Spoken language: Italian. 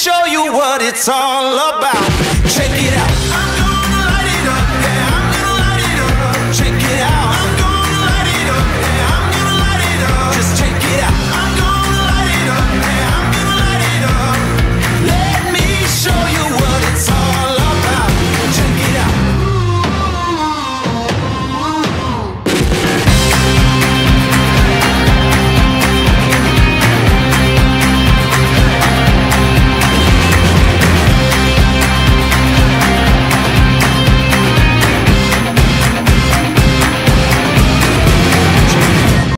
show you what it's all about. Check it out.